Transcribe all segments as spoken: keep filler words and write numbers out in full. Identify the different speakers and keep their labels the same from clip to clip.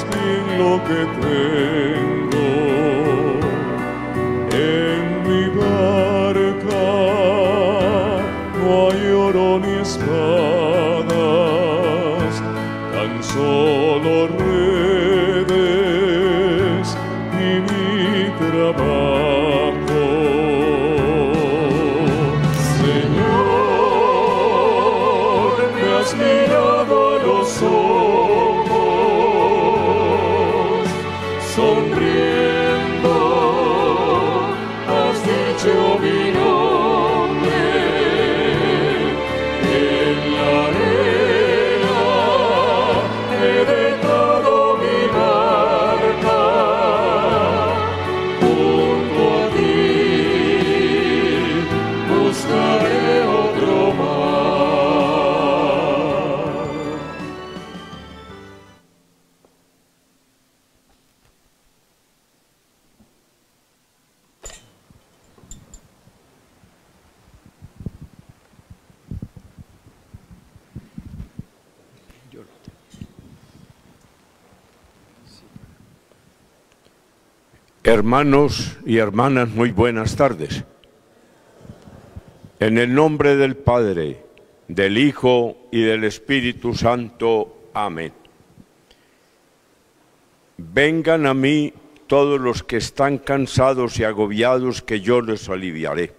Speaker 1: más bien lo que tengo. En mi barca no hay oro ni espadas, tan solo redes y mi trabajo. Señor, me has mirado a los ojos, sonriendo, has dicho mi nombre. En la arena he dejado mi barca, junto a ti buscaré otro mar.
Speaker 2: Hermanos y hermanas, muy buenas tardes. En el nombre del Padre, del Hijo y del Espíritu Santo. Amén. Vengan a mí todos los que están cansados y agobiados, que yo les aliviaré.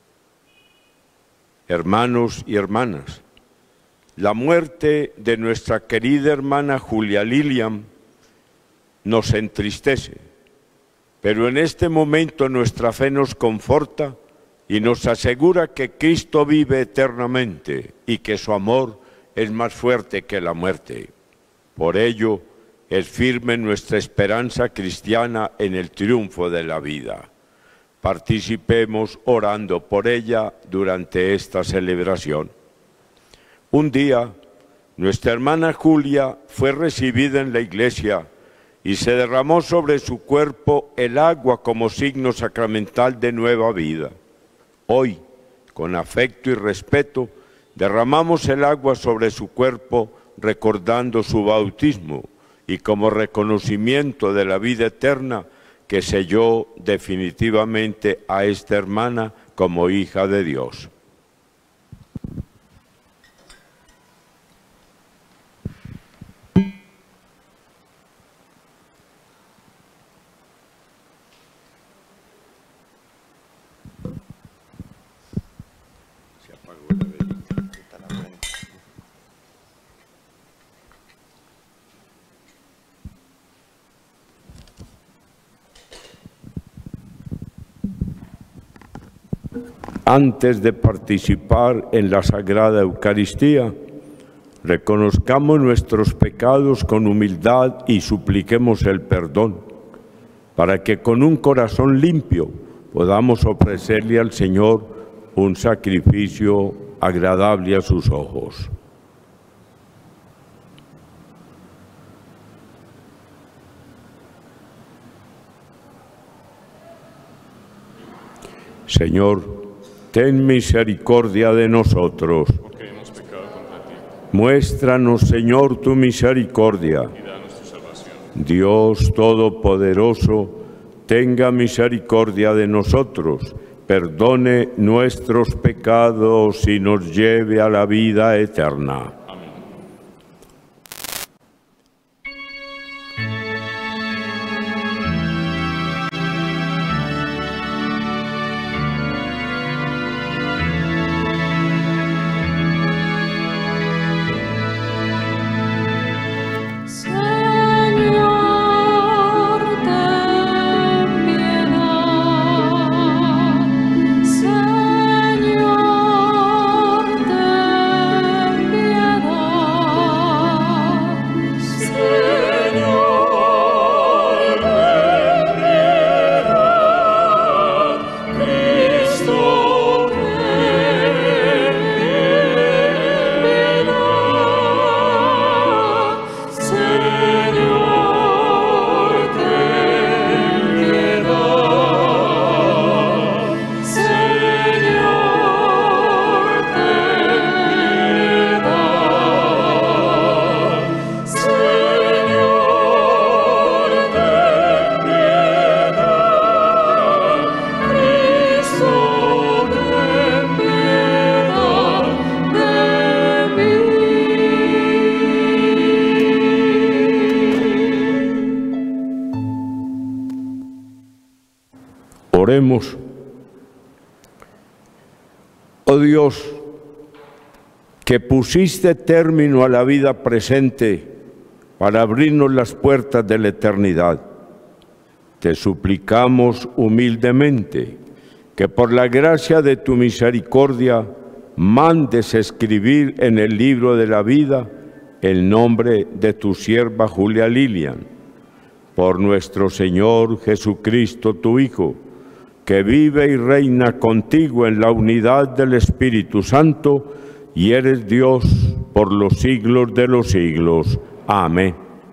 Speaker 2: Hermanos y hermanas, la muerte de nuestra querida hermana Julia Lilian nos entristece. Pero en este momento nuestra fe nos conforta y nos asegura que Cristo vive eternamente y que su amor es más fuerte que la muerte. Por ello, es firme nuestra esperanza cristiana en el triunfo de la vida. Participemos orando por ella durante esta celebración. Un día, nuestra hermana Julia fue recibida en la iglesia y se derramó sobre su cuerpo el agua como signo sacramental de nueva vida. Hoy, con afecto y respeto, derramamos el agua sobre su cuerpo recordando su bautismo y como reconocimiento de la vida eterna que selló definitivamente a esta hermana como hija de Dios. Antes de participar en la Sagrada Eucaristía, reconozcamos nuestros pecados con humildad y supliquemos el perdón, para que con un corazón limpio podamos ofrecerle al Señor un sacrificio agradable a sus ojos. Señor, ten misericordia de nosotros.
Speaker 1: Porque hemos pecado contra ti.
Speaker 2: Muéstranos, Señor, tu misericordia.
Speaker 1: Y danos tu salvación.
Speaker 2: Dios Todopoderoso, tenga misericordia de nosotros, perdone nuestros pecados y nos lleve a la vida eterna.
Speaker 3: Señor, ten piedad.
Speaker 2: Oremos. Oh Dios, que pusiste término a la vida presente para abrirnos las puertas de la eternidad, te suplicamos humildemente que por la gracia de tu misericordia mandes escribir en el libro de la vida el nombre de tu sierva Julia Lilian, por nuestro Señor Jesucristo, tu Hijo, que vive y reina contigo en la unidad del Espíritu Santo, y eres Dios por los siglos de los siglos. Amén.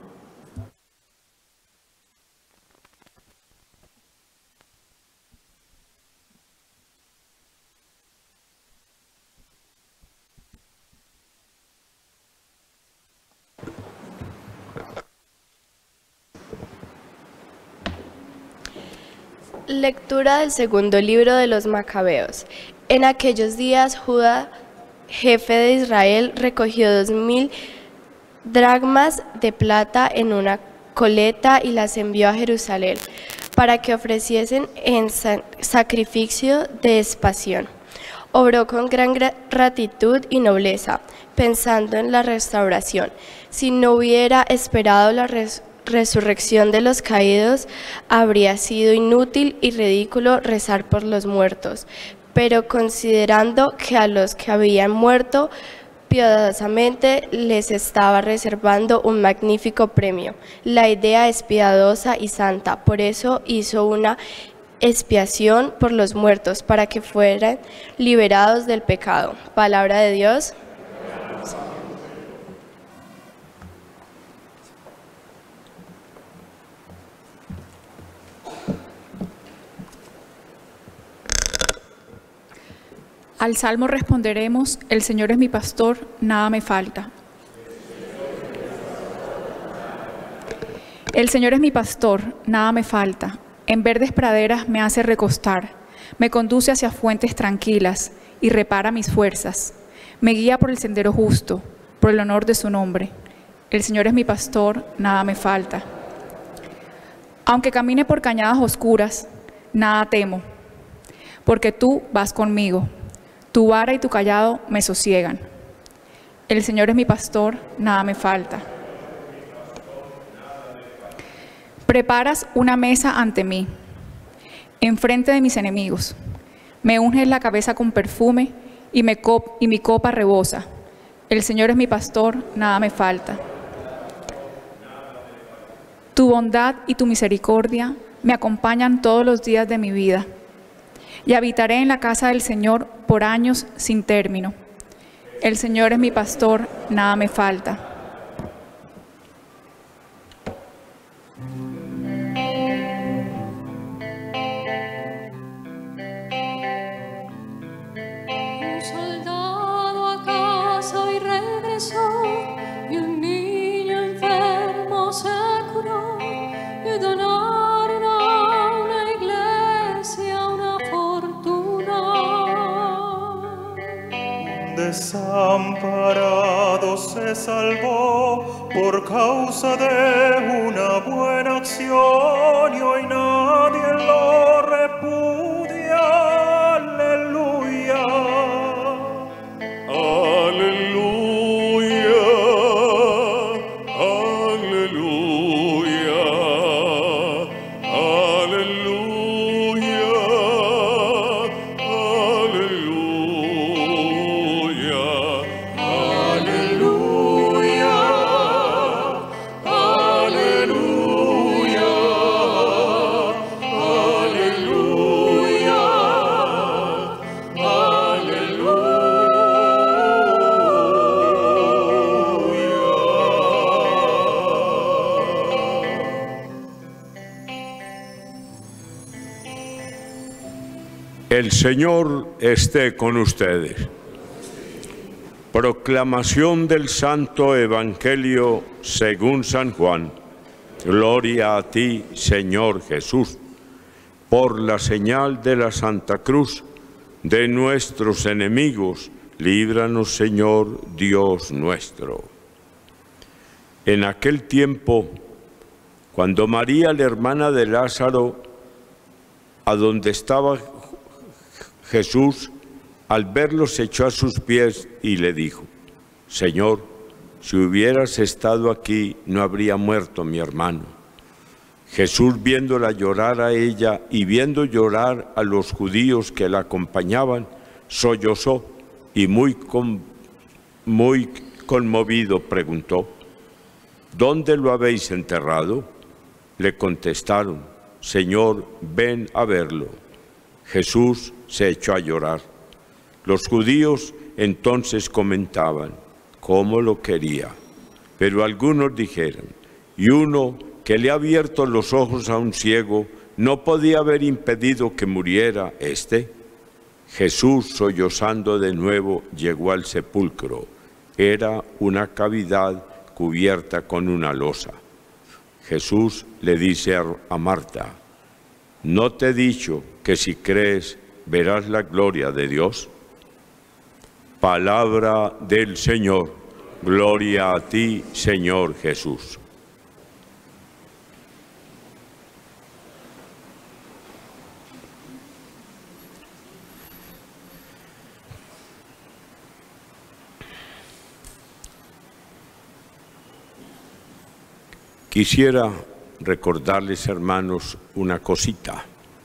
Speaker 3: Lectura del segundo libro de los Macabeos. En aquellos días, Judá, jefe de Israel, recogió dos mil dracmas de plata en una coleta y las envió a Jerusalén para que ofreciesen en sacrificio de expiación. Obró con gran gratitud y nobleza, pensando en la restauración. Si no hubiera esperado la restauración, resurrección de los caídos, habría sido inútil y ridículo rezar por los muertos, pero considerando que a los que habían muerto piadosamente les estaba reservando un magnífico premio, la idea es piadosa y santa, por eso hizo una expiación por los muertos, para que fueran liberados del pecado. Palabra de Dios.
Speaker 4: Al salmo responderemos: el Señor es mi pastor, nada me falta. El Señor es mi pastor, nada me falta. En verdes praderas me hace recostar, me conduce hacia fuentes tranquilas y repara mis fuerzas. Me guía por el sendero justo, por el honor de su nombre. El Señor es mi pastor, nada me falta. Aunque camine por cañadas oscuras, nada temo, porque tú vas conmigo. Tu vara y tu cayado me sosiegan. El Señor es mi pastor, nada me falta. Preparas una mesa ante mí, enfrente de mis enemigos. Me unges la cabeza con perfume y, me cop y mi copa rebosa. El Señor es mi pastor, nada me falta. Tu bondad y tu misericordia me acompañan todos los días de mi vida, y habitaré en la casa del Señor por años sin término. El Señor es mi pastor, nada me falta.
Speaker 1: Un soldado a casa y regresó, y un niño enfermo se curó, y donaron a una iglesia una fortuna.
Speaker 5: Desamparado se salvó por causa de una buena acción, y hoy nadie lo repudia. Aleluya.
Speaker 1: Aleluya, aleluya, aleluya, aleluya, aleluya, aleluya,
Speaker 2: El Señor esté con ustedes. Proclamación del Santo Evangelio según San Juan. Gloria a ti, Señor Jesús. Por la señal de la Santa Cruz de nuestros enemigos, líbranos, Señor Dios nuestro. En aquel tiempo, cuando María, la hermana de Lázaro, a donde estaba Jesús, al verlo se echó a sus pies y le dijo: Señor, si hubieras estado aquí, no habría muerto mi hermano. Jesús, viéndola llorar a ella y viendo llorar a los judíos que la acompañaban, sollozó y muy, con, muy conmovido preguntó: ¿Dónde lo habéis enterrado? Le contestaron: Señor, ven a verlo. Jesús se echó a llorar. Los judíos entonces comentaban cómo lo quería, pero algunos dijeron: y uno que le ha abierto los ojos a un ciego, ¿no podía haber impedido que muriera éste? Jesús, sollozando de nuevo, llegó al sepulcro. Era una cavidad cubierta con una losa. Jesús le dice a Marta: ¿no te he dicho que si crees verás la gloria de Dios? Palabra del Señor. Gloria a ti, Señor Jesús. Quisiera recordarles, hermanos, una cosita.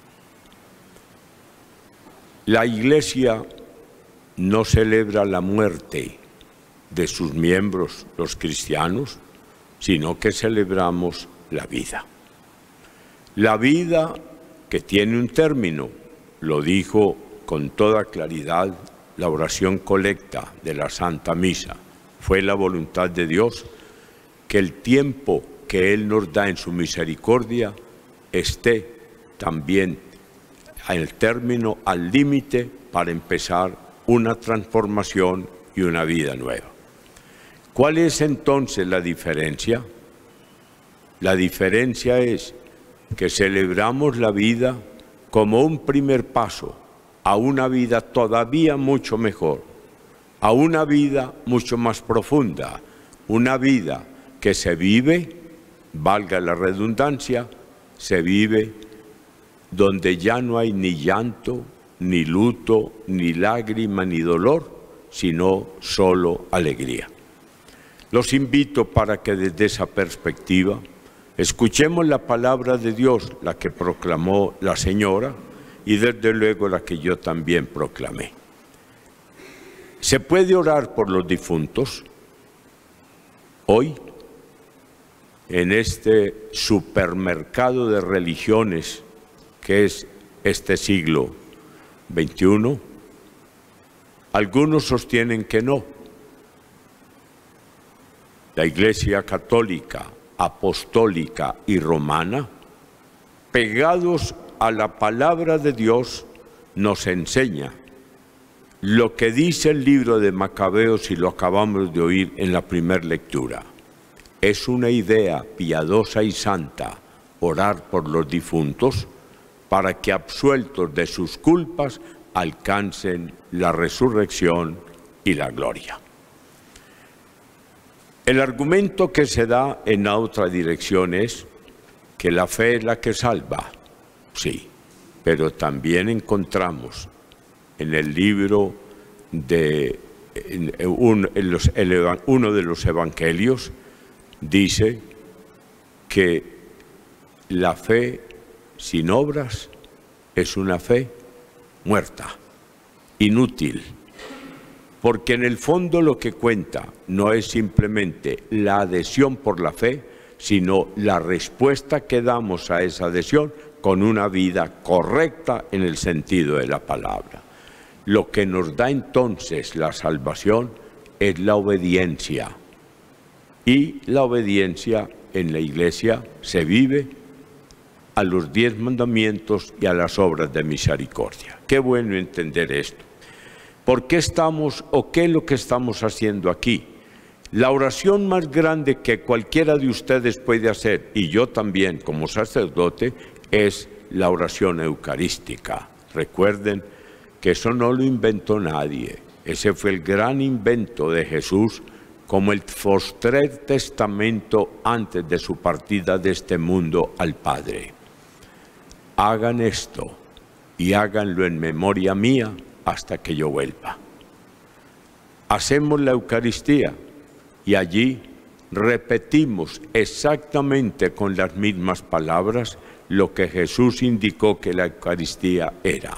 Speaker 2: La Iglesia no celebra la muerte de sus miembros, los cristianos, sino que celebramos la vida. La vida que tiene un término, lo dijo con toda claridad la oración colecta de la Santa Misa. Fue la voluntad de Dios que el tiempo que Él nos da en su misericordia esté también al término, al límite, para empezar una transformación y una vida nueva. ¿Cuál es entonces la diferencia? La diferencia es que celebramos la vida como un primer paso a una vida todavía mucho mejor, a una vida mucho más profunda, una vida que se vive, valga la redundancia, se vive donde ya no hay ni llanto, ni luto, ni lágrima, ni dolor, sino solo alegría. Los invito para que desde esa perspectiva escuchemos la palabra de Dios, la que proclamó la señora y desde luego la que yo también proclamé. ¿Se puede orar por los difuntos? Hoy, en este supermercado de religiones que es este siglo veintiuno, algunos sostienen que no. La Iglesia Católica, Apostólica y Romana, pegados a la palabra de Dios, nos enseña lo que dice el libro de Macabeos y lo acabamos de oír en la primera lectura. Es una idea piadosa y santa orar por los difuntos para que, absueltos de sus culpas, alcancen la resurrección y la gloria. El argumento que se da en la otra dirección es que la fe es la que salva. Sí, pero también encontramos en el libro de en un, en los, el, uno de los evangelios, dice que la fe sin obras es una fe muerta, inútil, porque en el fondo lo que cuenta no es simplemente la adhesión por la fe, sino la respuesta que damos a esa adhesión con una vida correcta en el sentido de la palabra. Lo que nos da entonces la salvación es la obediencia. Y la obediencia en la Iglesia se vive a los diez mandamientos y a las obras de misericordia. Qué bueno entender esto. ¿Por qué estamos o qué es lo que estamos haciendo aquí? La oración más grande que cualquiera de ustedes puede hacer, y yo también como sacerdote, es la oración eucarística. Recuerden que eso no lo inventó nadie. Ese fue el gran invento de Jesús como el postrer testamento antes de su partida de este mundo al Padre. Hagan esto y háganlo en memoria mía hasta que yo vuelva. Hacemos la Eucaristía y allí repetimos exactamente con las mismas palabras lo que Jesús indicó que la Eucaristía era.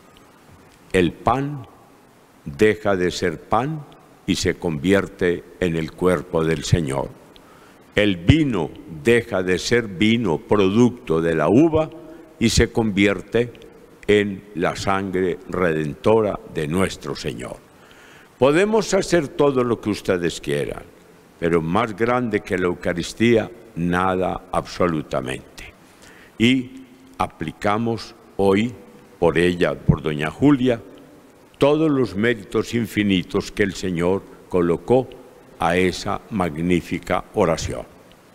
Speaker 2: El pan deja de ser pan y se convierte en el cuerpo del Señor. El vino deja de ser vino, producto de la uva, y se convierte en la sangre redentora de nuestro Señor. Podemos hacer todo lo que ustedes quieran, pero más grande que la Eucaristía, nada absolutamente. Y aplicamos hoy, por ella, por doña Julia, todos los méritos infinitos que el Señor colocó a esa magnífica oración.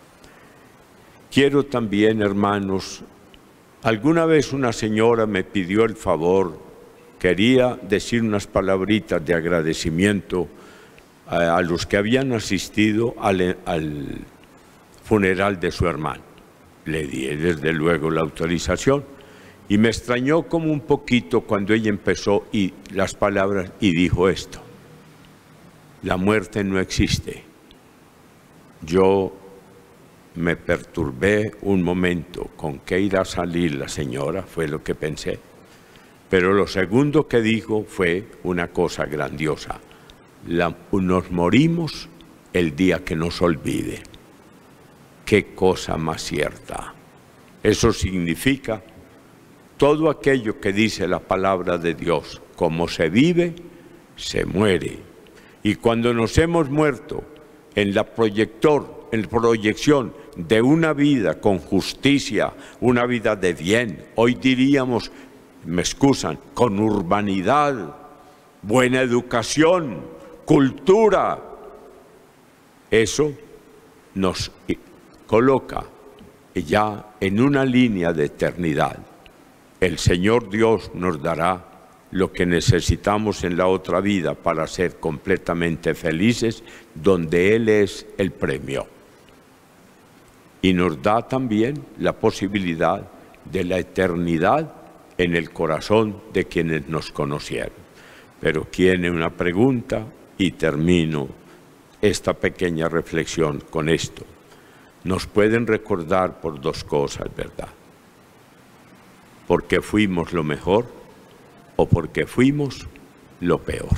Speaker 2: Quiero también, hermanos, alguna vez una señora me pidió el favor, quería decir unas palabritas de agradecimiento a, a los que habían asistido al, al funeral de su hermano. Le di desde luego la autorización y me extrañó como un poquito cuando ella empezó y las palabras y dijo esto: la muerte no existe. Yo me perturbé un momento, ¿con qué irá a salir la señora? Fue lo que pensé. Pero lo segundo que dijo fue una cosa grandiosa: la, nos morimos el día que nos olvide. ¡Qué cosa más cierta! Eso significa todo aquello que dice la palabra de Dios: como se vive, se muere. Y cuando nos hemos muerto en la proyector, en proyección de una vida con justicia, una vida de bien, hoy diríamos, me excusan, con urbanidad, buena educación, cultura, eso nos coloca ya en una línea de eternidad. El Señor Dios nos dará lo que necesitamos en la otra vida para ser completamente felices, donde Él es el premio. Y nos da también la posibilidad de la eternidad en el corazón de quienes nos conocieron. Pero tiene una pregunta y termino esta pequeña reflexión con esto. Nos pueden recordar por dos cosas, ¿verdad? Porque fuimos lo mejor o porque fuimos lo peor.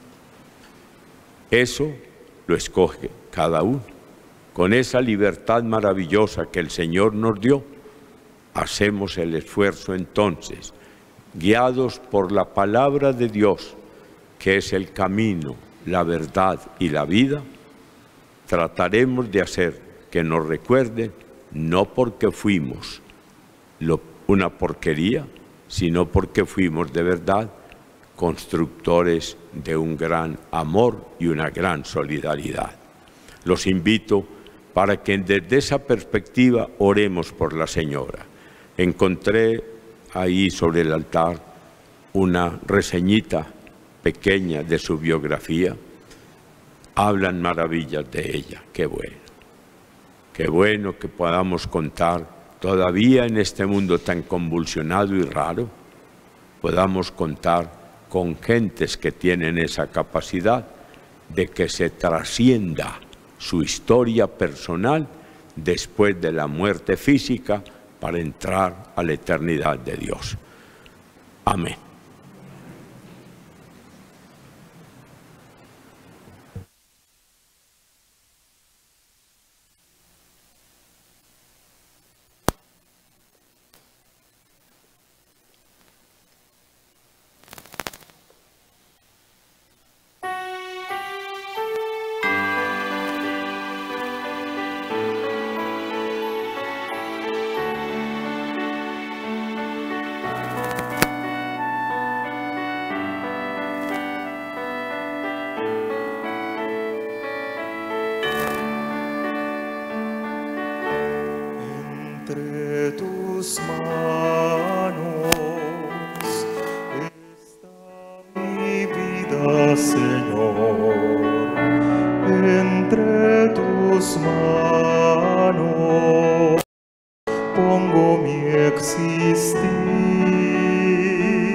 Speaker 2: Eso lo escoge cada uno. Con esa libertad maravillosa que el Señor nos dio, hacemos el esfuerzo entonces, guiados por la palabra de Dios, que es el camino, la verdad y la vida, trataremos de hacer que nos recuerden, no porque fuimos lo, una porquería, sino porque fuimos de verdad constructores de un gran amor y una gran solidaridad. Los invito para que desde esa perspectiva oremos por la señora. Encontré ahí sobre el altar una reseñita pequeña de su biografía. Hablan maravillas de ella. Qué bueno. Qué bueno que podamos contar todavía en este mundo tan convulsionado y raro, podamos contar con gentes que tienen esa capacidad de que se trascienda su historia personal después de la muerte física para entrar a la eternidad de Dios. Amén.
Speaker 5: Entre tus manos está mi vida, Señor. Entre tus manos pongo mi existir.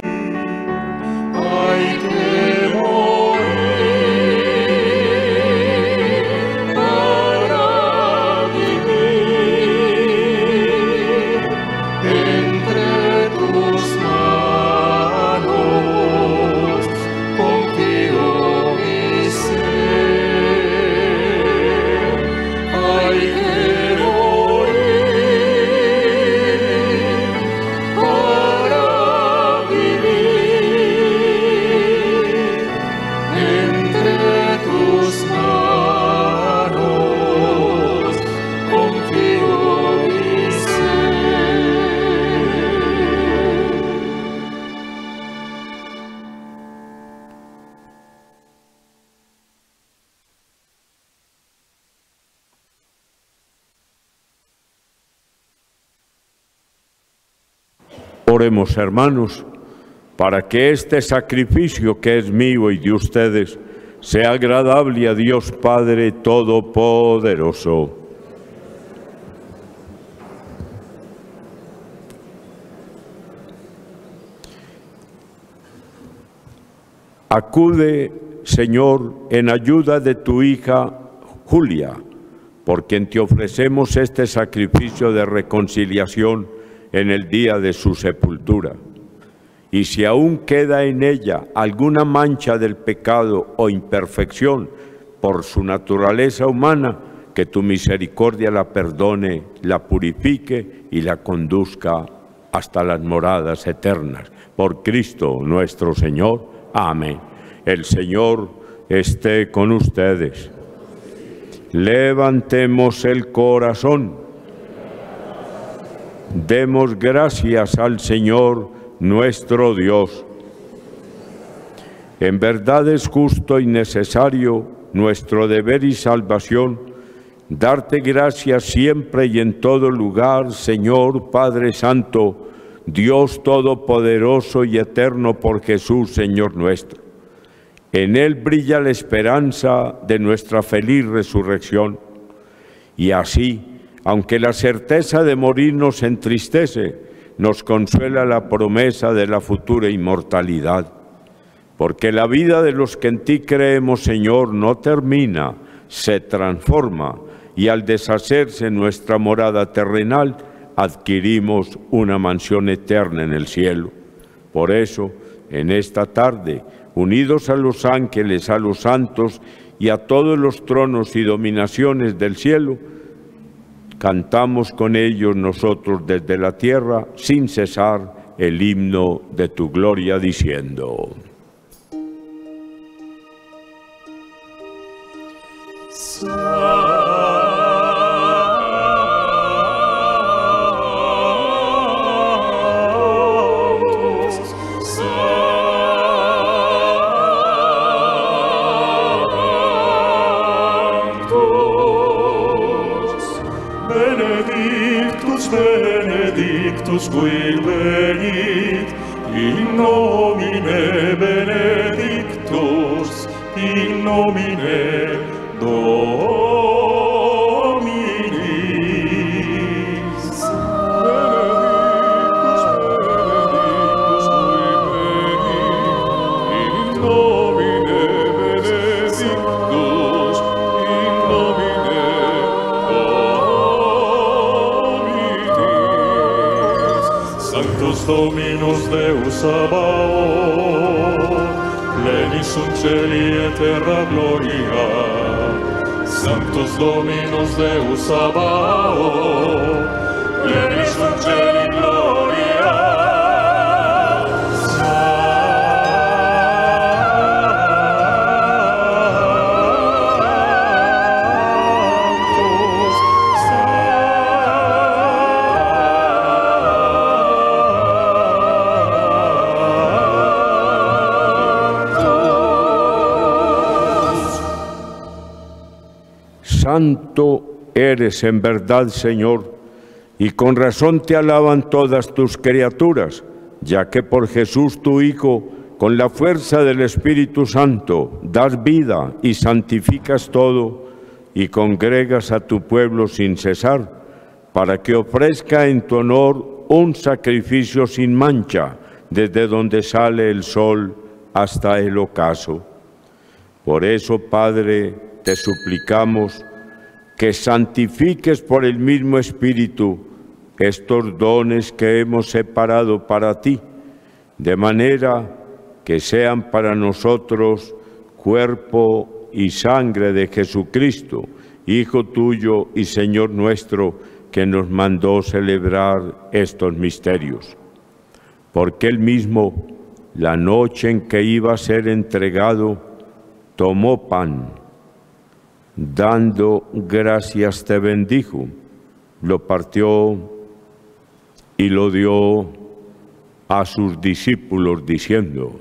Speaker 2: Oremos, hermanos, para que este sacrificio que es mío y de ustedes sea agradable a Dios Padre Todopoderoso. Acude, Señor, en ayuda de tu hija Julia, por quien te ofrecemos este sacrificio de reconciliación en el día de su sepultura. Y si aún queda en ella alguna mancha del pecado o imperfección por su naturaleza humana, que tu misericordia la perdone, la purifique y la conduzca hasta las moradas eternas. Por Cristo nuestro Señor. Amén. El Señor esté con ustedes. Levantemos el corazón. Demos gracias al Señor nuestro Dios. En verdad es justo y necesario, nuestro deber y salvación, darte gracias siempre y en todo lugar, Señor Padre Santo, Dios Todopoderoso y Eterno, por Jesús, Señor nuestro. En Él brilla la esperanza de nuestra feliz resurrección. Y así, aunque la certeza de morir nos entristece, nos consuela la promesa de la futura inmortalidad. Porque la vida de los que en ti creemos, Señor, no termina, se transforma, y al deshacerse nuestra morada terrenal, adquirimos una mansión eterna en el cielo. Por eso, en esta tarde, unidos a los ángeles, a los santos y a todos los tronos y dominaciones del cielo, cantamos con ellos nosotros desde la tierra, sin cesar, el himno de tu gloria, diciendo:
Speaker 5: Benedictus qui venit, in nomine benedictus, in nomine Dominis. Benedictus, benedictus qui venit, in nomine benedictus, in nomine Sanctus Dominus Deus Sabaoth, plenis sunt celi et terra gloria. Sanctus Dominus Deus Sabaoth, plenis sunt celi gloria.
Speaker 2: Santo eres en verdad, Señor, y con razón te alaban todas tus criaturas, ya que por Jesús tu Hijo, con la fuerza del Espíritu Santo, das vida y santificas todo, y congregas a tu pueblo sin cesar, para que ofrezca en tu honor un sacrificio sin mancha, desde donde sale el sol hasta el ocaso. Por eso, Padre, te suplicamos que santifiques por el mismo Espíritu estos dones que hemos separado para ti, de manera que sean para nosotros cuerpo y sangre de Jesucristo, Hijo tuyo y Señor nuestro, que nos mandó celebrar estos misterios. Porque Él mismo, la noche en que iba a ser entregado, tomó pan, dando gracias te bendijo, lo partió y lo dio a sus discípulos diciendo: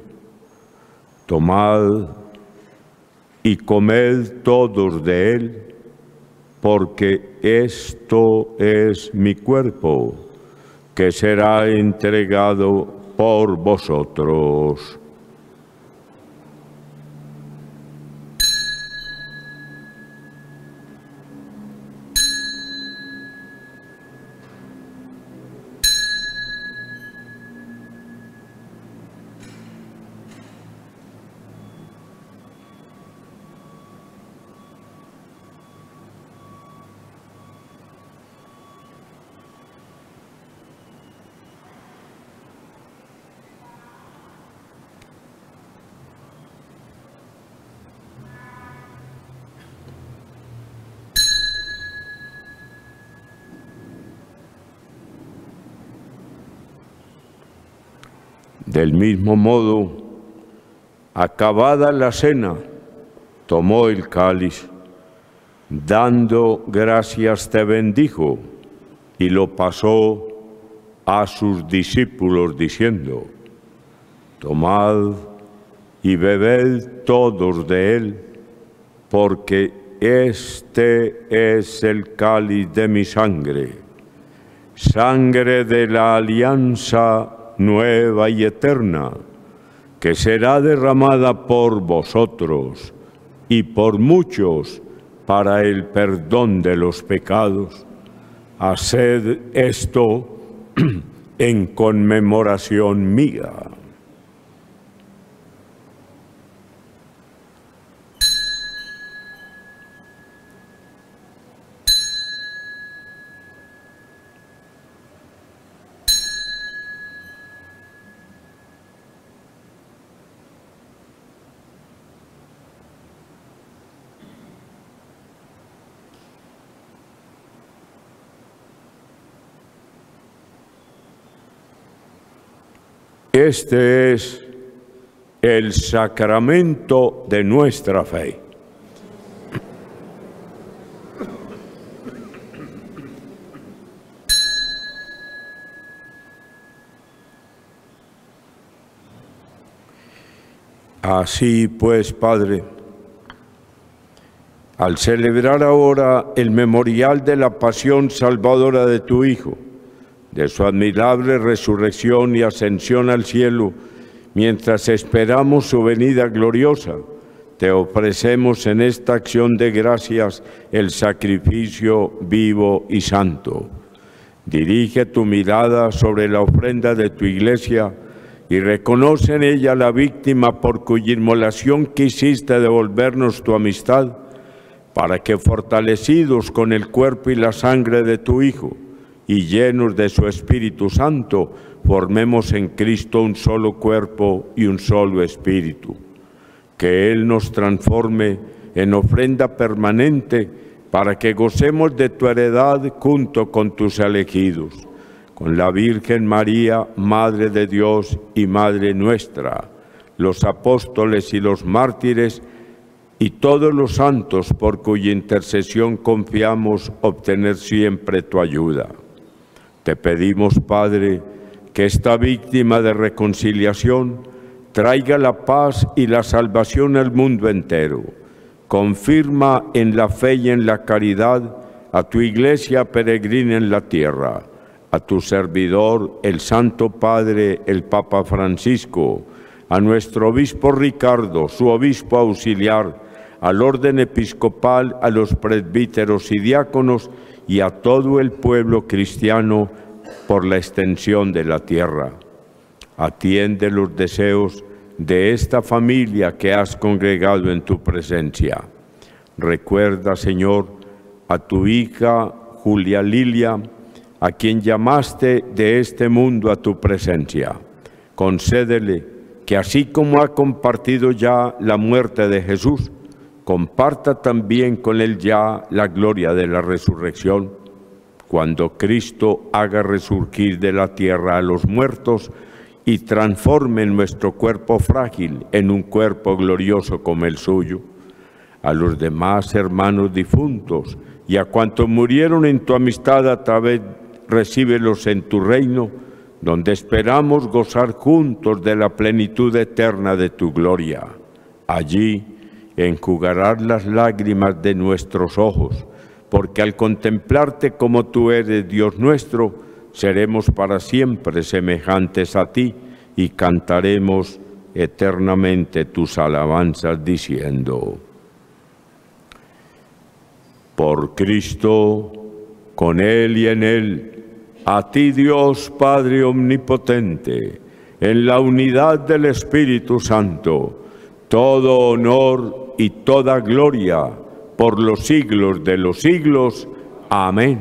Speaker 2: tomad y comed todos de él, porque esto es mi cuerpo, que será entregado por vosotros. Del mismo modo, acabada la cena, tomó el cáliz, dando gracias te bendijo, y lo pasó a sus discípulos diciendo: tomad y bebed todos de él, porque este es el cáliz de mi sangre, sangre de la alianza nueva y eterna, que será derramada por vosotros y por muchos para el perdón de los pecados. Haced esto en conmemoración mía. Este es el sacramento de nuestra fe. Así pues, Padre, al celebrar ahora el memorial de la pasión salvadora de tu Hijo, de su admirable resurrección y ascensión al cielo, mientras esperamos su venida gloriosa, te ofrecemos en esta acción de gracias el sacrificio vivo y santo. Dirige tu mirada sobre la ofrenda de tu Iglesia y reconoce en ella la víctima por cuya inmolación quisiste devolvernos tu amistad, para que, fortalecidos con el cuerpo y la sangre de tu Hijo, y llenos de su Espíritu Santo, formemos en Cristo un solo cuerpo y un solo espíritu. Que Él nos transforme en ofrenda permanente para que gocemos de tu heredad junto con tus elegidos, con la Virgen María, Madre de Dios y Madre nuestra, los apóstoles y los mártires y todos los santos por cuya intercesión confiamos obtener siempre tu ayuda. Te pedimos, Padre, que esta víctima de reconciliación traiga la paz y la salvación al mundo entero. Confirma en la fe y en la caridad a tu Iglesia peregrina en la tierra, a tu servidor, el Santo Padre, el Papa Francisco, a nuestro obispo Ricardo, su obispo auxiliar, al orden episcopal, a los presbíteros y diáconos, y a todo el pueblo cristiano por la extensión de la tierra. Atiende los deseos de esta familia que has congregado en tu presencia. Recuerda, Señor, a tu hija Julia Lilia, a quien llamaste de este mundo a tu presencia. Concédele que así como ha compartido ya la muerte de Jesús, comparta también con él ya la gloria de la resurrección. Cuando Cristo haga resurgir de la tierra a los muertos y transforme nuestro cuerpo frágil en un cuerpo glorioso como el suyo. A los demás hermanos difuntos y a cuantos murieron en tu amistad a través, recíbelos en tu reino, donde esperamos gozar juntos de la plenitud eterna de tu gloria. Allí enjugarás las lágrimas de nuestros ojos, porque al contemplarte como tú eres, Dios nuestro, seremos para siempre semejantes a ti y cantaremos eternamente tus alabanzas diciendo: por Cristo, con Él y en Él, a ti Dios Padre Omnipotente, en la unidad del Espíritu Santo, todo honor y toda gloria por los siglos de los siglos. Amén.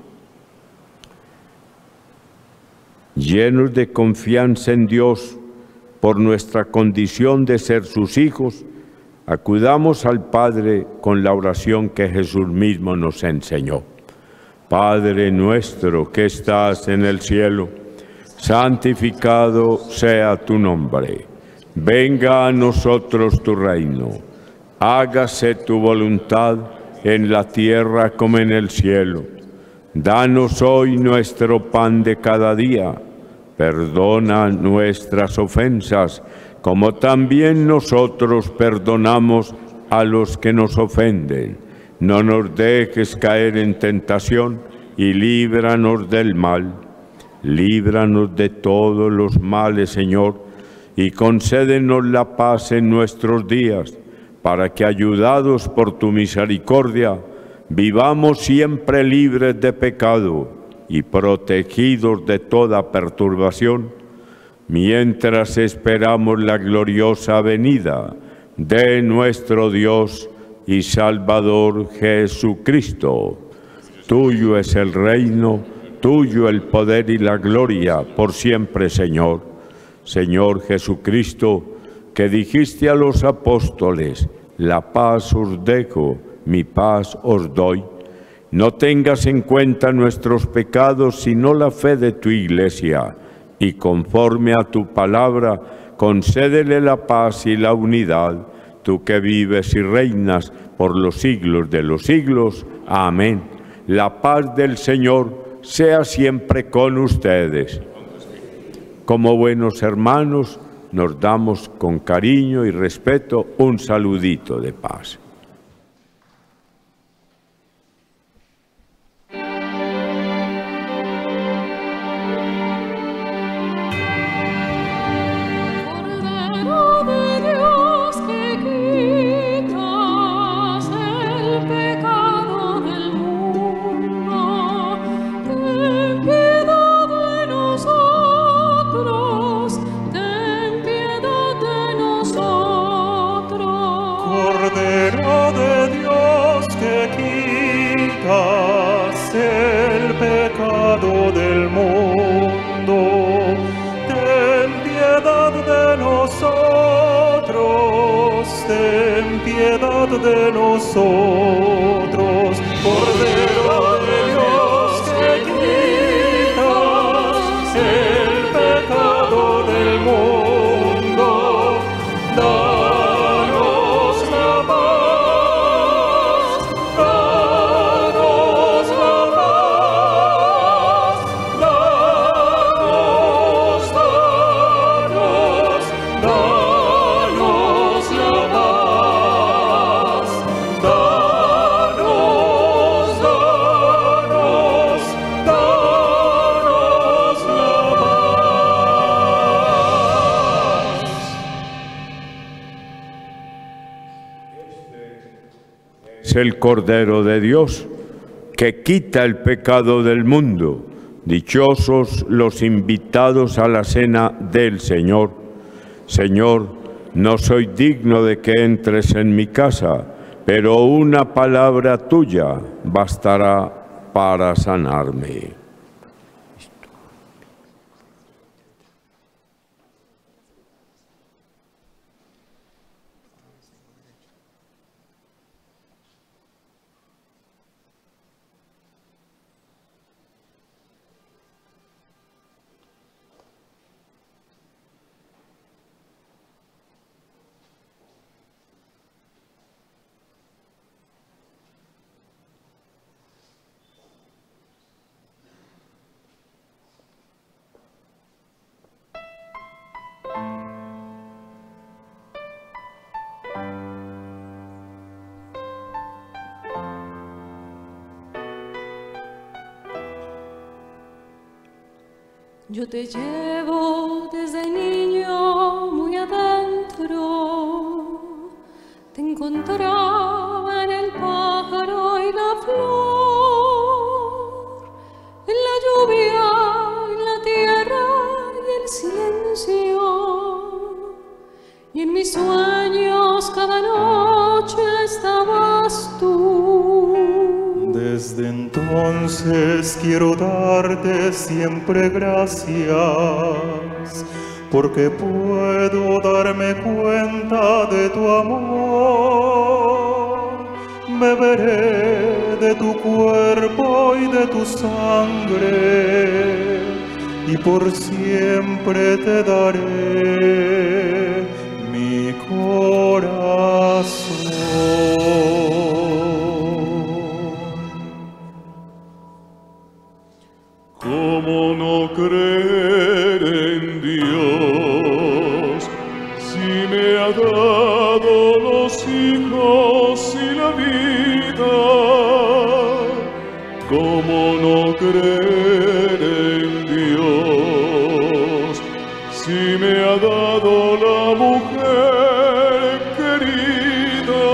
Speaker 2: Llenos de confianza en Dios por nuestra condición de ser sus hijos, acudamos al Padre con la oración que Jesús mismo nos enseñó. Padre nuestro que estás en el cielo, santificado sea tu nombre. Venga a nosotros tu reino. Hágase tu voluntad en la tierra como en el cielo. Danos hoy nuestro pan de cada día. Perdona nuestras ofensas, como también nosotros perdonamos a los que nos ofenden. No nos dejes caer en tentación y líbranos del mal. Líbranos de todos los males, Señor, y concédenos la paz en nuestros días, para que, ayudados por tu misericordia, vivamos siempre libres de pecado y protegidos de toda perturbación, mientras esperamos la gloriosa venida de nuestro Dios y Salvador Jesucristo. Tuyo es el reino, tuyo el poder y la gloria por siempre, Señor. Señor Jesucristo, que dijiste a los apóstoles: la paz os dejo, mi paz os doy. No tengas en cuenta nuestros pecados, sino la fe de tu Iglesia, y conforme a tu palabra, concédele la paz y la unidad, tú que vives y reinas por los siglos de los siglos. Amén. La paz del Señor sea siempre con ustedes. Como buenos hermanos, nos damos con cariño y respeto un saludito de paz.
Speaker 5: De nosotros, Cordero de Dios, que quitas el pecado del mundo, danos la paz, danos la paz, danos, danos, danos la paz. Danos, danos, danos la paz.
Speaker 2: Es el Cordero de Dios que quita el pecado del mundo. Dichosos los invitados a la cena del Señor. Señor, no soy digno de que entres en mi casa, pero una palabra tuya bastará para sanarme.
Speaker 6: Yo te llevo desde niño muy adentro, te encontraba en el pájaro y la flor, en la lluvia, en la tierra y el silencio, y en mis sueños cada noche estabas tú.
Speaker 7: Desde entonces quiero darte siempre gracias, porque puedo darme cuenta de tu amor. Beberé de tu cuerpo y de tu sangre, y por siempre te daré mi corazón.
Speaker 1: ¿Cómo no creer en Dios si me ha dado los hijos y la vida? ¿Cómo no creer en Dios si me ha dado la mujer querida?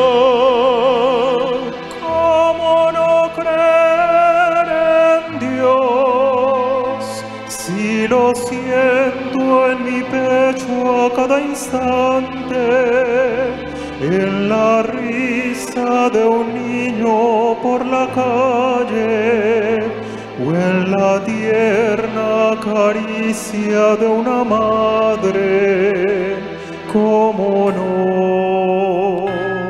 Speaker 7: ¿Cómo no creer en Dios si lo siento en mi pecho a cada instante, en la risa de un niño por la calle, o en la tierna caricia de una madre? ¿Cómo no?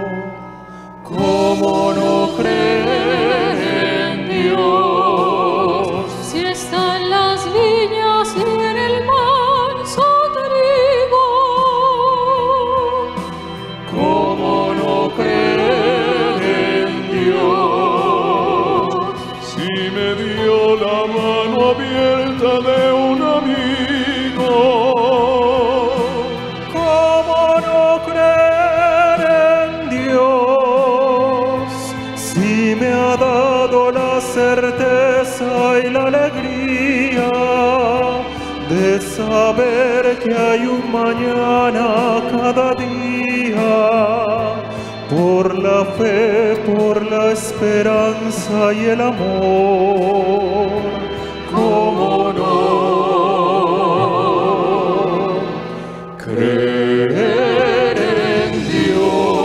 Speaker 7: ¿Cómo no creer en Dios?
Speaker 6: Si está en las viñas y en el manso trigo,
Speaker 7: ¿Cómo no creer en Dios?
Speaker 1: Si me dio la mano abierta de un amigo,
Speaker 7: ¿Cómo no creer en Dios? Si me ha dado la certeza y la alegría de saber que hay un mañana cada día, por la fe, por la esperanza y el amor. ¿Cómo no creer en Dios?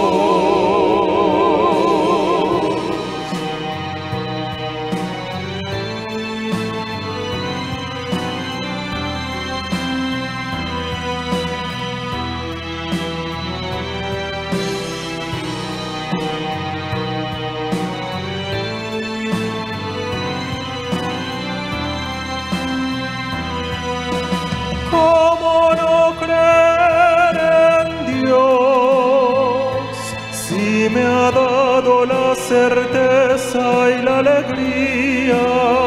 Speaker 7: ¿Cómo no creer en Dios si me ha dado la certeza y la alegría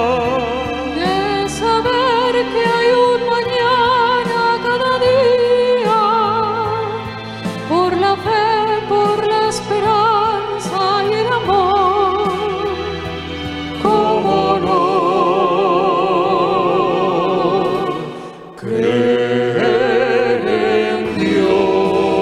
Speaker 6: de saber que hay un mañana cada día, por la fe, por la esperanza y el amor? ¿Cómo no
Speaker 7: creer en Dios?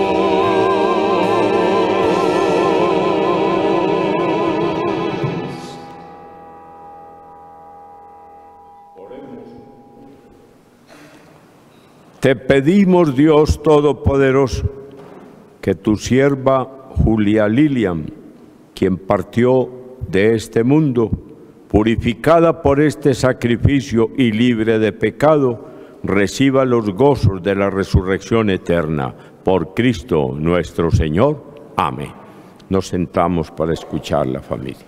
Speaker 2: Te pedimos, Dios Todopoderoso, que tu sierva Julia Lilian, quien partió de este mundo, purificada por este sacrificio y libre de pecado, reciba los gozos de la resurrección eterna. Por Cristo nuestro Señor. Amén. Nos sentamos para escuchar la familia.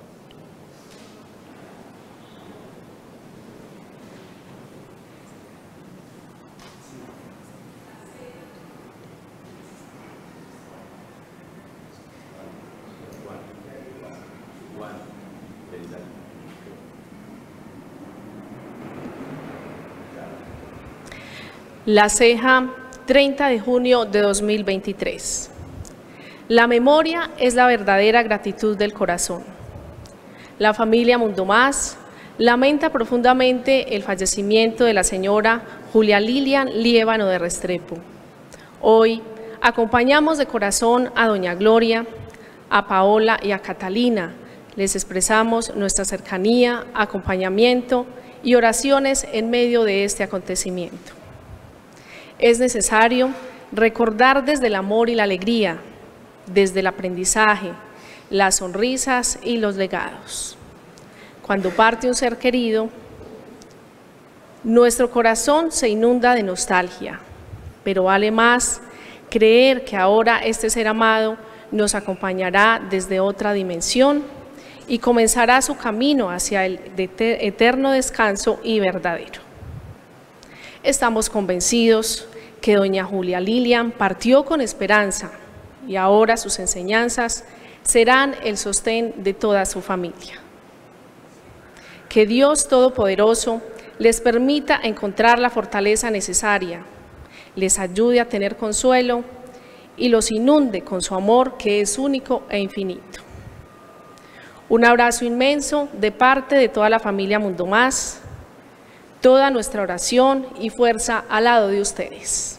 Speaker 8: La Ceja, treinta de junio de dos mil veintitrés. La memoria es la verdadera gratitud del corazón. La familia Mundomás lamenta profundamente el fallecimiento de la señora Julia Lilian Líbano de Restrepo. Hoy acompañamos de corazón a doña Gloria, a Paola y a Catalina. Les expresamos nuestra cercanía, acompañamiento y oraciones en medio de este acontecimiento. Es necesario recordar desde el amor y la alegría, desde el aprendizaje, las sonrisas y los legados. Cuando parte un ser querido, nuestro corazón se inunda de nostalgia, pero vale más creer que ahora este ser amado nos acompañará desde otra dimensión y comenzará su camino hacia el eterno descanso y verdadero. Estamos convencidos que doña Julia Lilian partió con esperanza y ahora sus enseñanzas serán el sostén de toda su familia. Que Dios Todopoderoso les permita encontrar la fortaleza necesaria, les ayude a tener consuelo y los inunde con su amor que es único e infinito. Un abrazo inmenso de parte de toda la familia Mundo Más, toda nuestra oración y fuerza al lado de ustedes.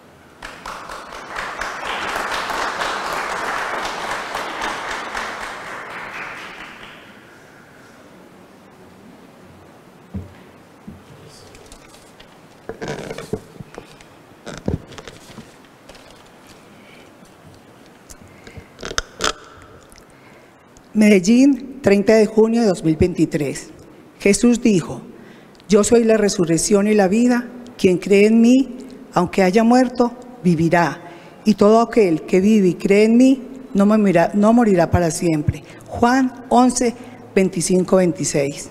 Speaker 9: Medellín, treinta de junio de dos mil veintitrés. Jesús dijo: yo soy la resurrección y la vida, quien cree en mí, aunque haya muerto, vivirá, y todo aquel que vive y cree en mí, no morirá, no morirá para siempre. Juan once, veinticinco, veintiséis.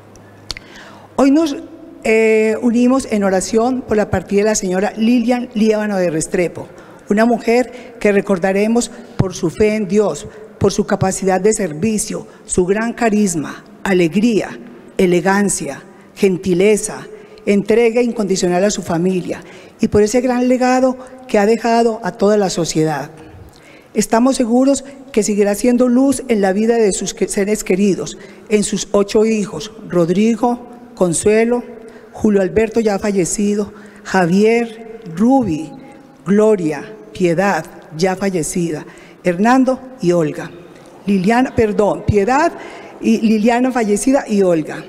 Speaker 9: Hoy nos eh, unimos en oración por la partida de la señora Lilian Líbano de Restrepo, una mujer que recordaremos por su fe en Dios, por su capacidad de servicio, su gran carisma, alegría, elegancia, gentileza, entrega incondicional a su familia y por ese gran legado que ha dejado a toda la sociedad. Estamos seguros que seguirá siendo luz en la vida de sus seres queridos, en sus ocho hijos: Rodrigo, Consuelo, Julio Alberto ya fallecido, Javier, Ruby, Gloria, Piedad ya fallecida, Hernando y Olga. Liliana, perdón, Piedad y Liliana fallecida y Olga.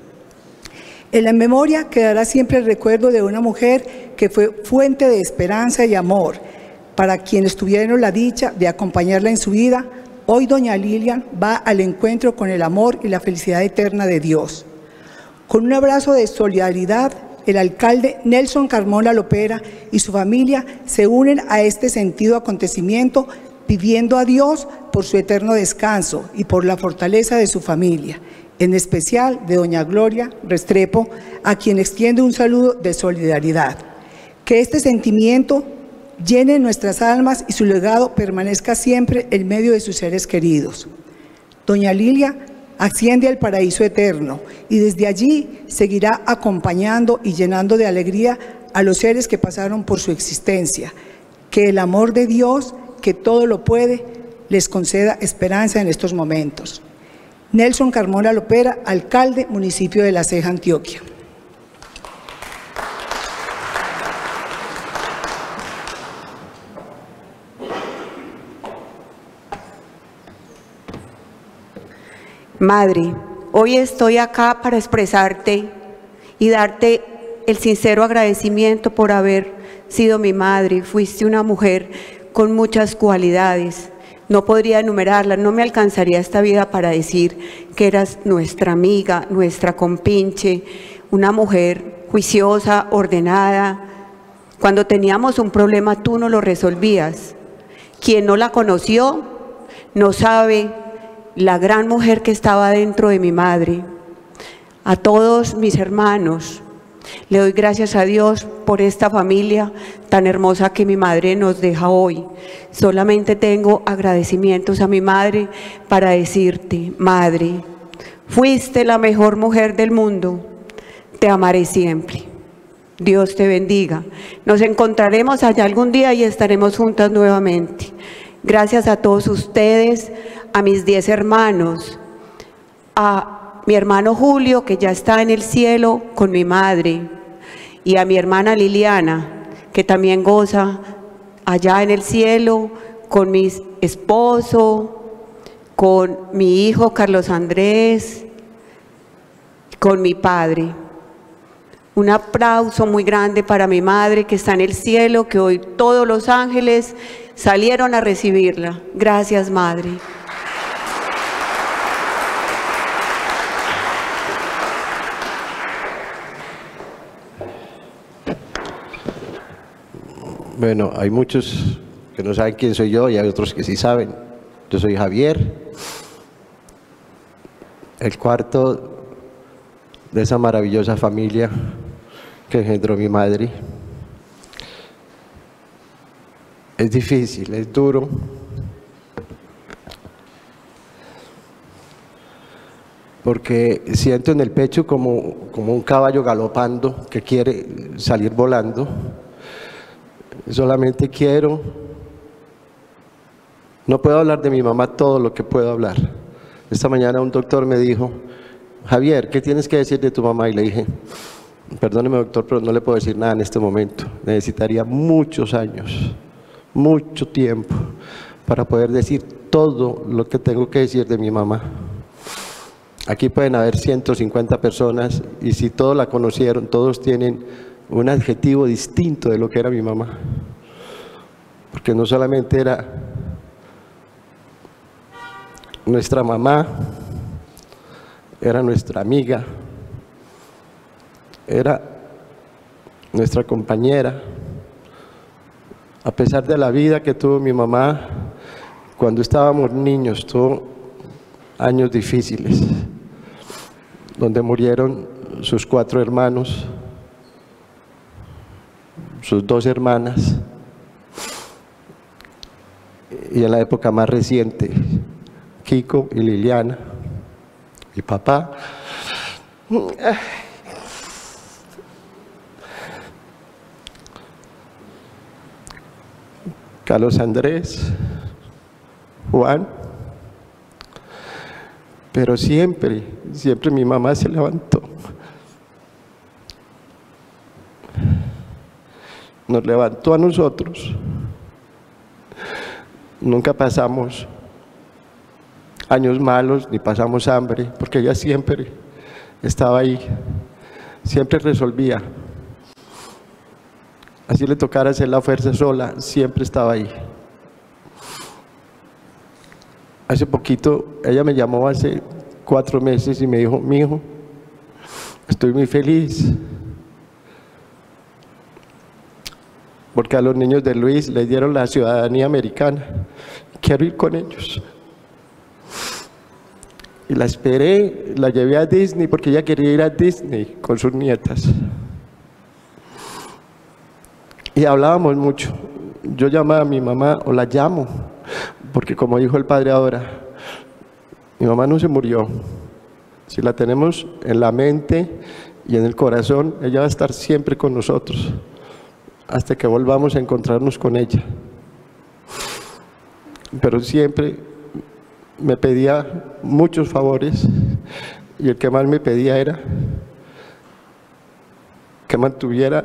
Speaker 9: En la memoria quedará siempre el recuerdo de una mujer que fue fuente de esperanza y amor para quienes tuvieron la dicha de acompañarla en su vida. Hoy doña Lilian va al encuentro con el amor y la felicidad eterna de Dios. Con un abrazo de solidaridad, el alcalde Nelson Carmona Lopera y su familia se unen a este sentido acontecimiento, pidiendo a Dios por su eterno descanso y por la fortaleza de su familia, en especial de doña Gloria Restrepo, a quien extiende un saludo de solidaridad. Que este sentimiento llene nuestras almas y su legado permanezca siempre en medio de sus seres queridos. Doña Lilia asciende al paraíso eterno y desde allí seguirá acompañando y llenando de alegría a los seres que pasaron por su existencia. Que el amor de Dios, que todo lo puede, les conceda esperanza en estos momentos. Nelson Carmona Lopera, alcalde, municipio de La Ceja, Antioquia.
Speaker 10: Madre, hoy estoy acá para expresarte y darte el sincero agradecimiento por haber sido mi madre. Fuiste una mujer con muchas cualidades, no podría enumerarlas, no me alcanzaría esta vida para decir que eras nuestra amiga, nuestra compinche, una mujer juiciosa, ordenada. Cuando teníamos un problema tú no lo resolvías. Quien no la conoció no sabe la gran mujer que estaba dentro de mi madre. A todos mis hermanos, le doy gracias a Dios por esta familia tan hermosa que mi madre nos deja hoy. Solamente tengo agradecimientos a mi madre para decirte: madre, fuiste la mejor mujer del mundo, te amaré siempre. Dios te bendiga. Nos encontraremos allá algún día y estaremos juntas nuevamente. Gracias a todos ustedes, a mis diez hermanos, a mi hermano Julio, que ya está en el cielo con mi madre, y a mi hermana Liliana, que también goza allá en el cielo con mi esposo, con mi hijo Carlos Andrés, con mi padre. Un aplauso muy grande para mi madre que está en el cielo, que hoy todos los ángeles salieron a recibirla. Gracias, madre.
Speaker 11: Bueno, hay muchos que no saben quién soy yo y hay otros que sí saben. Yo soy Javier, el cuarto de esa maravillosa familia que engendró mi madre. Es difícil, es duro. Porque siento en el pecho como, como un caballo galopando que quiere salir volando. Solamente quiero, no puedo hablar de mi mamá todo lo que puedo hablar. Esta mañana un doctor me dijo, Javier, ¿qué tienes que decir de tu mamá? Y le dije, perdóneme doctor, pero no le puedo decir nada en este momento. Necesitaría muchos años, mucho tiempo para poder decir todo lo que tengo que decir de mi mamá. Aquí pueden haber ciento cincuenta personas y si todos la conocieron, todos tienen un adjetivo distinto de lo que era mi mamá, porque no solamente era nuestra mamá, era nuestra amiga, era nuestra compañera. A pesar de la vida que tuvo mi mamá, cuando estábamos niños, tuvo años difíciles, donde murieron sus cuatro hermanos, sus dos hermanas, y en la época más reciente, Kiko y Liliana, mi papá. Carlos Andrés, Juan, pero siempre, siempre mi mamá se levantó. Nos levantó a nosotros. Nunca pasamos años malos ni pasamos hambre, porque ella siempre estaba ahí, siempre resolvía. Así le tocara hacer la fuerza sola, siempre estaba ahí. Hace poquito, ella me llamó hace cuatro meses y me dijo, mi hijo, estoy muy feliz, porque a los niños de Luis les dieron la ciudadanía americana. Quiero ir con ellos. Y la esperé, la llevé a Disney porque ella quería ir a Disney con sus nietas. Y hablábamos mucho. Yo llamaba a mi mamá, o la llamo, porque como dijo el padre ahora, mi mamá no se murió. Si la tenemos en la mente y en el corazón, ella va a estar siempre con nosotros, hasta que volvamos a encontrarnos con ella. Pero siempre me pedía muchos favores y el que más me pedía era que mantuviera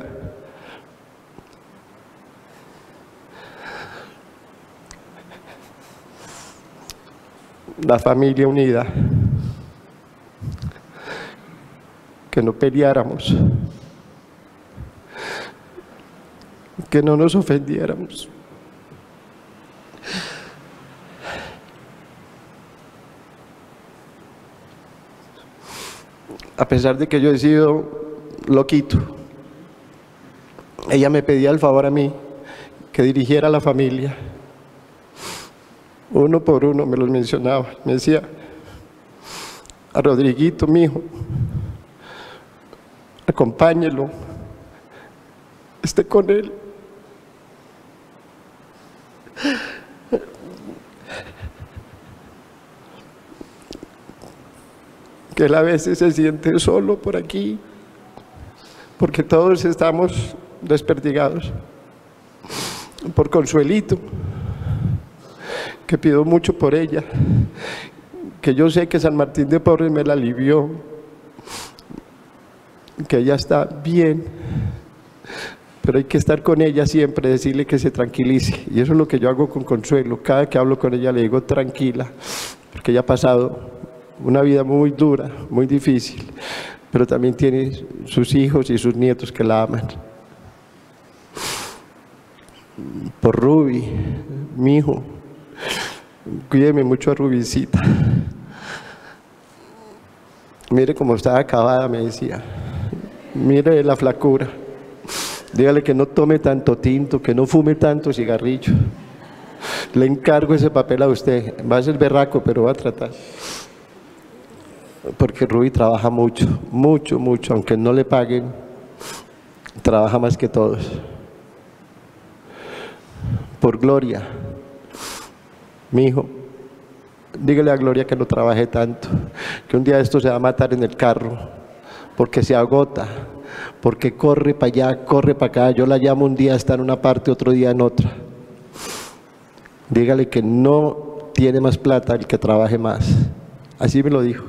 Speaker 11: la familia unida, que no peleáramos, que no nos ofendiéramos. A pesar de que yo he sido loquito, ella me pedía el favor a mí que dirigiera a la familia. Uno por uno me los mencionaba. Me decía, a Rodriguito, mi hijo, acompáñelo, esté con él. Que él a veces se siente solo por aquí, porque todos estamos desperdigados. Por Consuelito, que pido mucho por ella, que yo sé que San Martín de Porres me la alivió, que ella está bien, pero hay que estar con ella siempre, decirle que se tranquilice. Y eso es lo que yo hago con Consuelo. Cada que hablo con ella le digo tranquila, porque ella ha pasado una vida muy dura, muy difícil, pero también tiene sus hijos y sus nietos que la aman. Por Ruby, mi hijo, cuídeme mucho a Rubicita. Mire cómo está acabada, me decía. Mire la flacura. Dígale que no tome tanto tinto, que no fume tanto cigarrillo. Le encargo ese papel a usted. Va a ser berraco, pero va a tratar. Porque Ruby trabaja mucho, mucho, mucho. Aunque no le paguen, trabaja más que todos. Por Gloria, mi hijo, dígale a Gloria que no trabaje tanto, que un día esto se va a matar en el carro, porque se agota, porque corre para allá, corre para acá. Yo la llamo un día, está en una parte, otro día en otra. Dígale que no tiene más plata el que trabaje más. Así me lo dijo.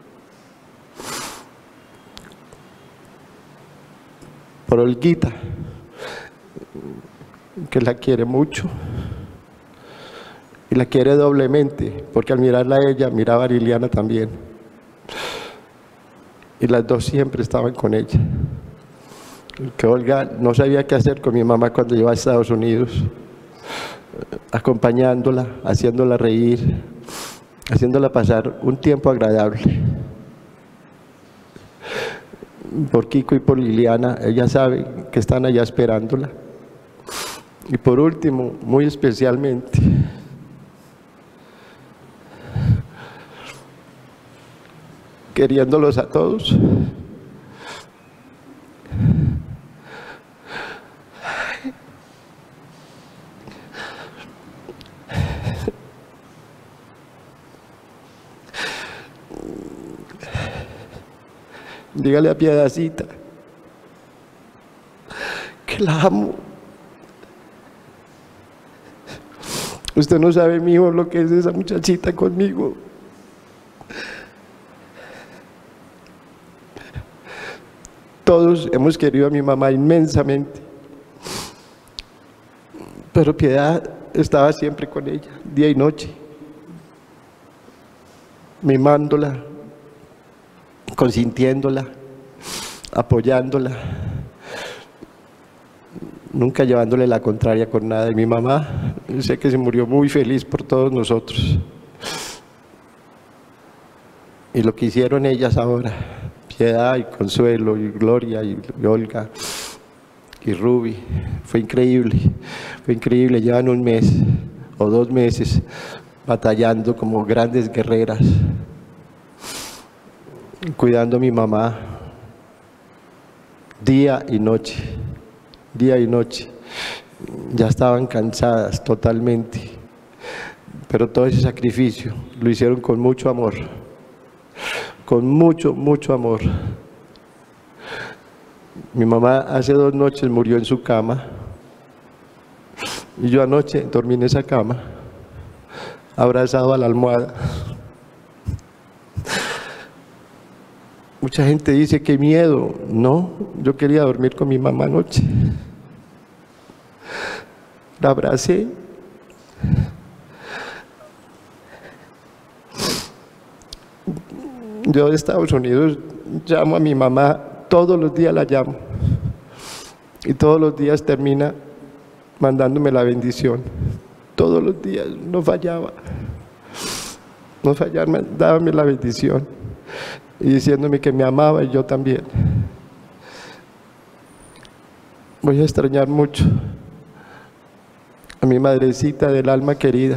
Speaker 11: Por Olguita, que la quiere mucho y la quiere doblemente, porque al mirarla a ella miraba a Liliana también, y las dos siempre estaban con ella. Que Olga no sabía qué hacer con mi mamá cuando iba a Estados Unidos, acompañándola, haciéndola reír, haciéndola pasar un tiempo agradable. Por Kiko y por Liliana, ella sabe que están allá esperándola. Y por último, muy especialmente, queriéndolos a todos, dígale a Piedacita que la amo. Usted no sabe, mi hijo, lo que es esa muchachita conmigo. Todos hemos querido a mi mamá inmensamente, pero Piedad estaba siempre con ella, día y noche, mimándola, consintiéndola, apoyándola, nunca llevándole la contraria con nada. Y mi mamá, sé que se murió muy feliz por todos nosotros. Y lo que hicieron ellas ahora, Piedad y Consuelo y Gloria y Olga y Ruby, fue increíble, fue increíble. Llevan un mes o dos meses batallando como grandes guerreras, cuidando a mi mamá día y noche, día y noche. Ya estaban cansadas totalmente, pero todo ese sacrificio lo hicieron con mucho amor, con mucho, mucho amor. Mi mamá hace dos noches murió en su cama y yo anoche dormí en esa cama, abrazado a la almohada. Mucha gente dice que miedo. No, yo quería dormir con mi mamá anoche. La abracé. Yo de Estados Unidos llamo a mi mamá, todos los días la llamo. Y todos los días termina mandándome la bendición. Todos los días, no fallaba. No fallaba, dábame la bendición. Y diciéndome que me amaba y yo también. Voy a extrañar mucho a mi madrecita del alma querida.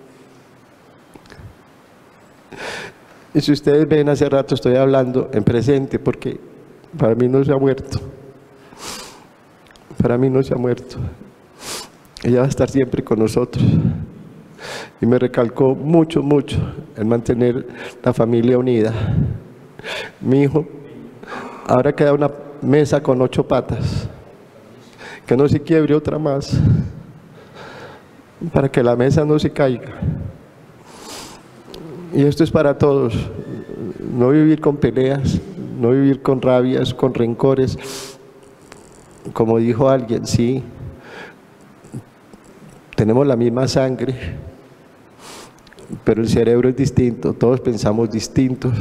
Speaker 11: Y si ustedes ven, hace rato estoy hablando en presente porque para mí no se ha muerto. Para mí no se ha muerto. Ella va a estar siempre con nosotros. Y me recalcó mucho, mucho el mantener la familia unida. Mi hijo, ahora queda una mesa con ocho patas, que no se quiebre otra más, para que la mesa no se caiga. Y esto es para todos. No vivir con peleas, no vivir con rabias, con rencores. Como dijo alguien, sí, tenemos la misma sangre, pero el cerebro es distinto, todos pensamos distintos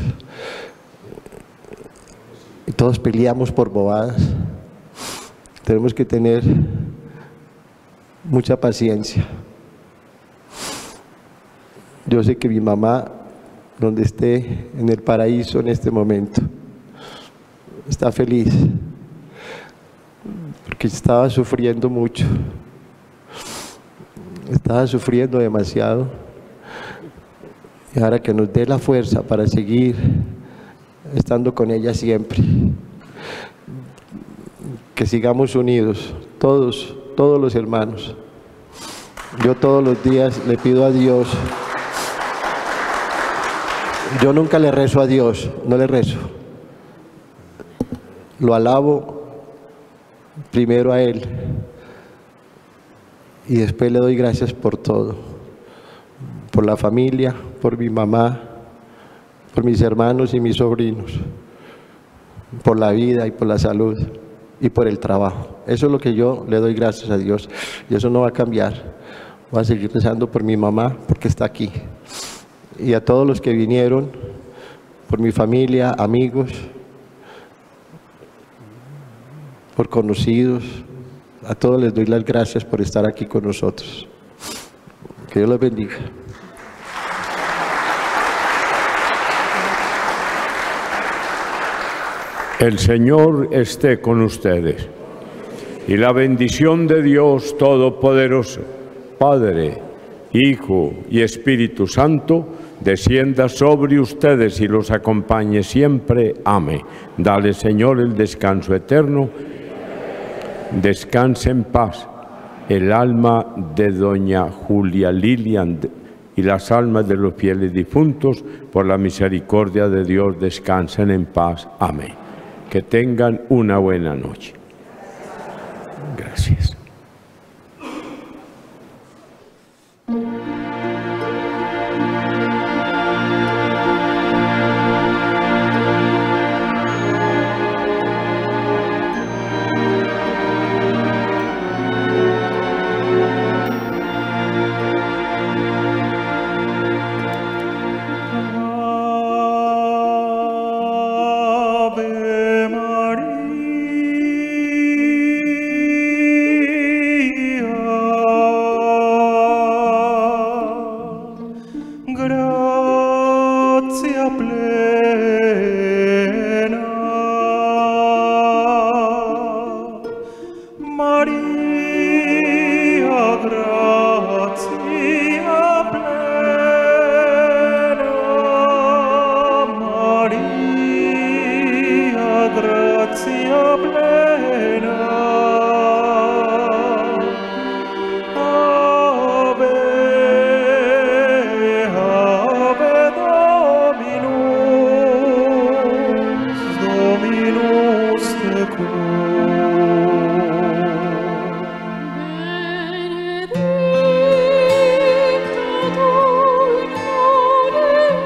Speaker 11: y todos peleamos por bobadas. Tenemos que tener mucha paciencia. Yo sé que mi mamá, donde esté en el paraíso en este momento, está feliz, porque estaba sufriendo mucho, estaba sufriendo demasiado, y ahora que nos dé la fuerza para seguir estando con ella siempre, que sigamos unidos, todos, todos los hermanos. Yo todos los días le pido a Dios. Yo nunca le rezo a Dios, no le rezo. Lo alabo primero a Él y después le doy gracias por todo, por la familia, por mi mamá, por mis hermanos y mis sobrinos, por la vida y por la salud y por el trabajo. Eso es lo que yo le doy gracias a Dios y eso no va a cambiar. Voy a seguir rezando por mi mamá porque está aquí. Y a todos los que vinieron, por mi familia, amigos, por conocidos, a todos les doy las gracias por estar aquí con nosotros. Que Dios los bendiga.
Speaker 2: El Señor esté con ustedes. Y la bendición de Dios Todopoderoso, Padre, Hijo y Espíritu Santo, descienda sobre ustedes y los acompañe siempre. Amén. Dale, Señor, el descanso eterno. Descanse en paz el alma de doña Julia Lilian y las almas de los fieles difuntos, por la misericordia de Dios, descansen en paz. Amén. Que tengan una buena noche. Gracias.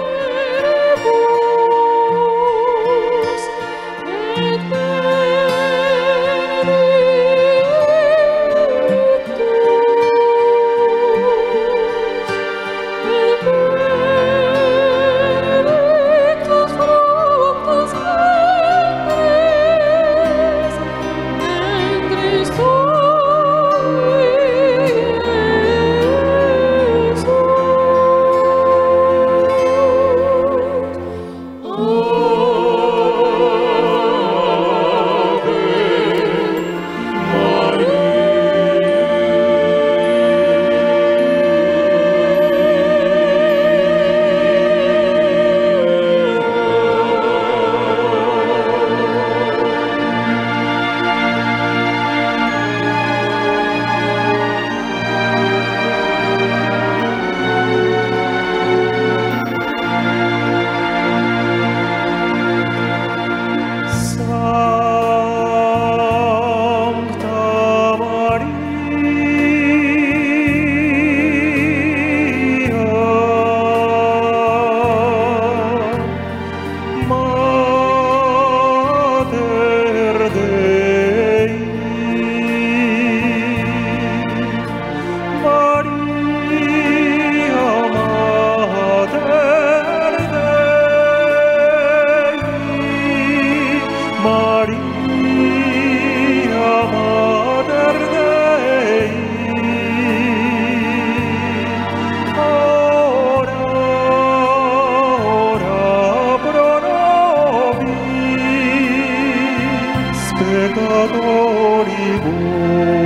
Speaker 6: Benedicta
Speaker 7: Señor.